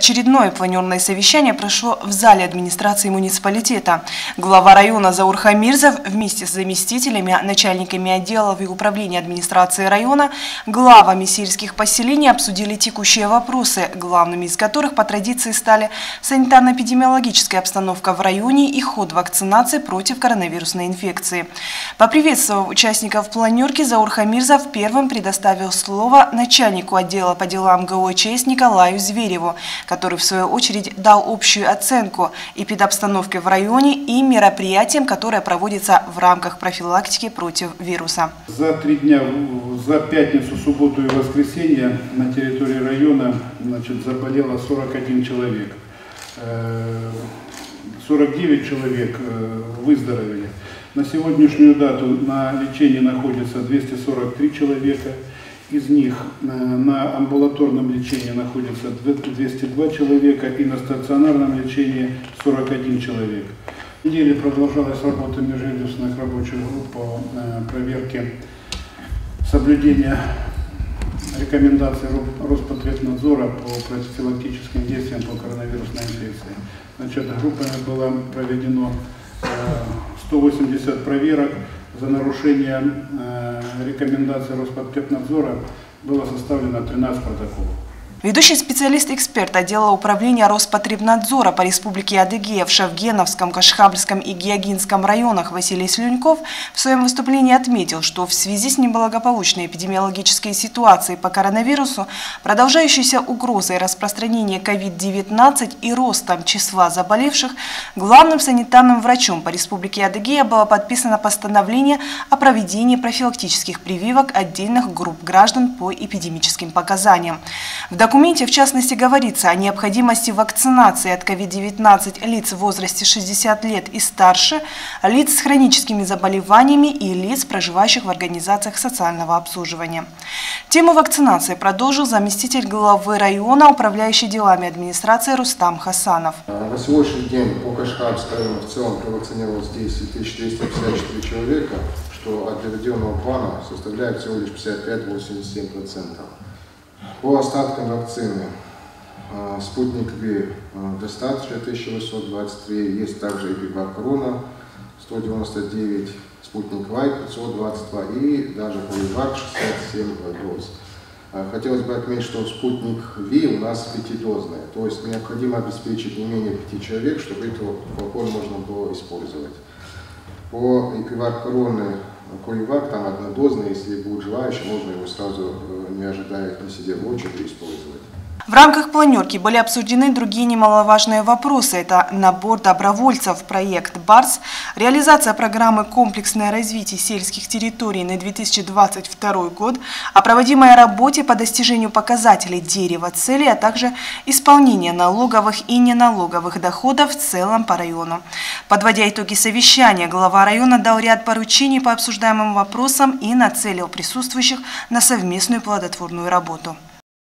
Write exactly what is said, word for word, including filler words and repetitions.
Очередное планерное совещание прошло в зале администрации муниципалитета. Глава района Заур Хамирзов вместе с заместителями, начальниками отделов и управления администрации района, главами сельских поселений обсудили текущие вопросы, главными из которых по традиции стали санитарно-эпидемиологическая обстановка в районе и ход вакцинации против коронавирусной инфекции. Поприветствовав участников планерки, Заур Хамирзов первым предоставил слово начальнику отдела по делам ГОЧС Николаю Звереву, который в свою очередь дал общую оценку эпидобстановке в районе и мероприятиям, которые проводятся в рамках профилактики против вируса. За три дня, за пятницу, субботу и воскресенье на территории района, значит, заболело сорок один человек. сорок девять человек выздоровели. На сегодняшнюю дату на лечении находится двести сорок три человека. Из них на амбулаторном лечении находится двести два человека и на стационарном лечении сорок один человек. В неделе продолжалась работа межведомственных рабочих групп по проверке соблюдения рекомендаций Роспотребнадзора по профилактическим действиям по коронавирусной инфекции. Значит, группами было проведено сто восемьдесят проверок. За нарушение э, рекомендаций Роспотребнадзора было составлено тринадцать протоколов. Ведущий специалист-эксперт отдела управления Роспотребнадзора по Республике Адыгея в Шавгеновском, Кашхабльском и Геогинском районах Василий Слюньков в своем выступлении отметил, что в связи с неблагополучной эпидемиологической ситуацией по коронавирусу, продолжающейся угрозой распространения ковид девятнадцать и ростом числа заболевших, главным санитарным врачом по Республике Адыгея было подписано постановление о проведении профилактических прививок отдельных групп граждан по эпидемическим показаниям. В В документе, в частности, говорится о необходимости вакцинации от ковид девятнадцать лиц в возрасте шестидесяти лет и старше, лиц с хроническими заболеваниями и лиц, проживающих в организациях социального обслуживания. Тему вакцинации продолжил заместитель главы района, управляющий делами администрации Рустам Хасанов. На сегодняшний день по Кашхабльскому району в целом провакцинировалось десять тысяч триста пятьдесят четыре человека, что от доведенного плана составляет всего лишь пятьдесят пять — восемьдесят семь процентов. По остаткам вакцины Спутник Ви достаточно тысяча восемьсот двадцать три, есть также и Эпивак Корона сто девяносто девять, Спутник Лайт пятьсот двадцать два и даже Поливак шестьдесят семь доз. Хотелось бы отметить, что Спутник Ви у нас пятидозная, то есть необходимо обеспечить не менее пяти человек, чтобы эту флакон можно было использовать. По Эпивак Короны Поливак там однодозный, если будут желающие, можно его сразу, не ожидая, не сидя в очереди, использовать. В рамках планерки были обсуждены другие немаловажные вопросы. Это набор добровольцев, проект БАРС, реализация программы «Комплексное развитие сельских территорий» на две тысячи двадцать второй год, о проводимой работе по достижению показателей дерева цели, а также исполнение налоговых и неналоговых доходов в целом по району. Подводя итоги совещания, глава района дал ряд поручений по обсуждаемым вопросам и нацелил присутствующих на совместную плодотворную работу.